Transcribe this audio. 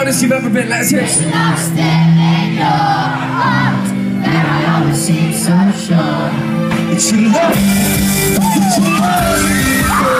honest you've ever been. Let's hear it. Lost in your heart, that I always seem so sure. It's your love. It's your love.